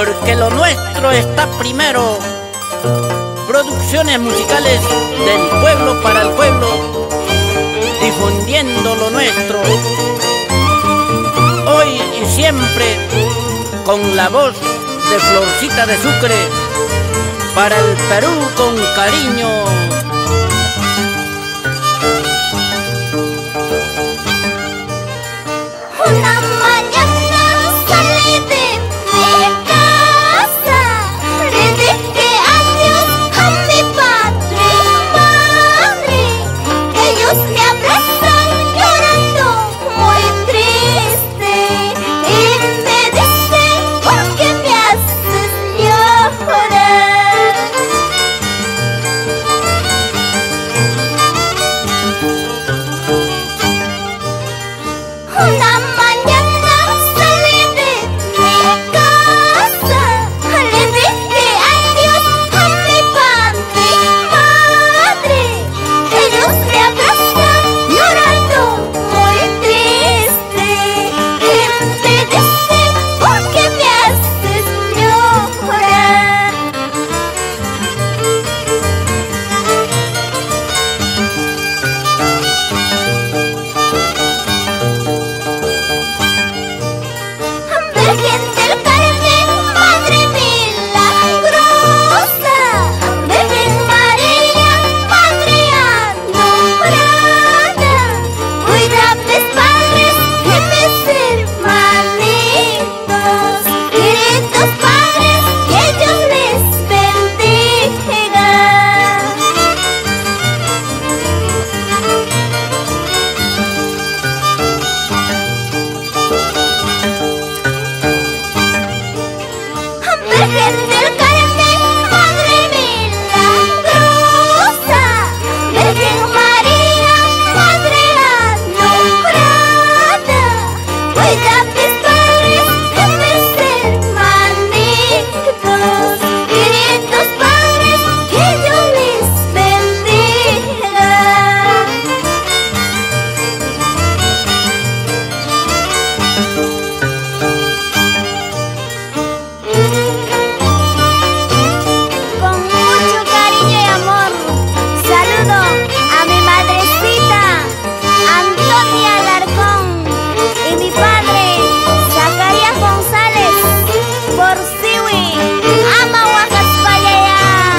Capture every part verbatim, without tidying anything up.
porque lo nuestro está primero. Producciones musicales del pueblo para el pueblo, difundiendo lo nuestro, hoy y siempre, con la voz de Florcita de Sucre, para el Perú con cariño. Una mañana salí de mi casa, le dije adiós a mi padre y madre. Ellos me abrazan llorando muy triste y me dicen: ¿por qué me haces llorar? Una mañana salí de mi casa, le dije adiós a mi padre y madre. Ellos me abrazan llorando muy triste y me dicen: ¿por qué me haces llorar? Virgen del Carmen, Madre milagrosa, Virgen María, Madre alumbrada, cuida a mis padres y mis hermanitos, queridos padres, que Dios les bendiga. Virgen del Carmen, Madre milagrosa, Virgen María, Madre alumbrada, cuida a mis padres y mis hermanitos, queridos padres, que Dios les bendiga. Con mucho cariño y amor, saludo a mi madrecita Antonia Alarcón y mi padre Zacarías González por Siwi, ama Huacaspayaya.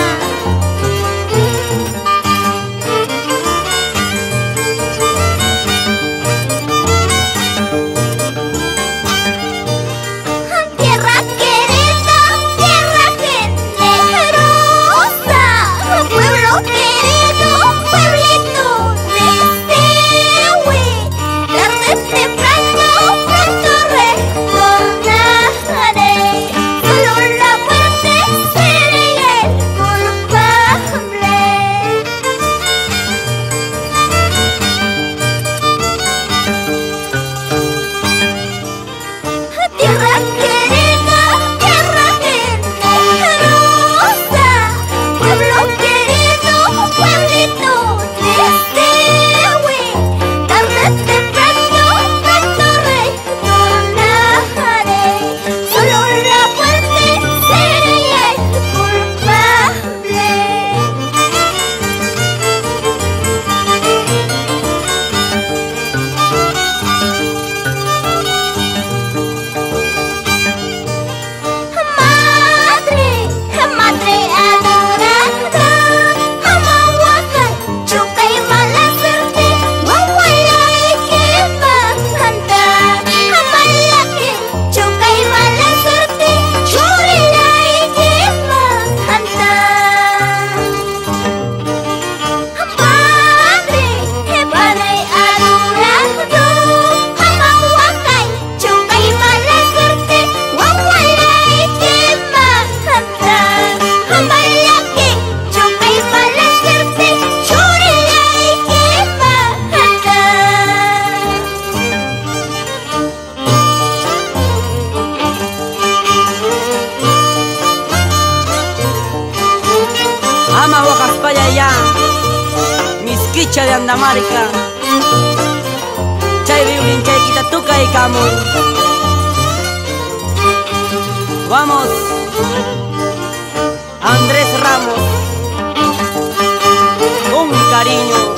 Tierra querida, tierra generosa, pueblo querido, pueblito de Siwi, tarde temprano pronto retornaré, solo la muerte seré el culpable. Tierra querida, tierra generosa, pueblo querido, pueblito de Siwi, tarde temprano pronto retornaré, solo la muerte seré el culpable. Madre, madre adorada, ama Huacal, chuca y mala suerte, guaguala y quema cantar. Ama la que chuca y mala suerte, churila y quema cantar. Padre, padre adorado, ama Huacal, chuca y mala suerte, guaguala y quema cantar. Ama la que chuca y mala suerte, churila y quema cantar. Ama Huacaspayaya, Misquicha de Andamarca, Chay Viulin, Chay Quitatuca y Camu. Vamos, Andrés Ramos, con cariño.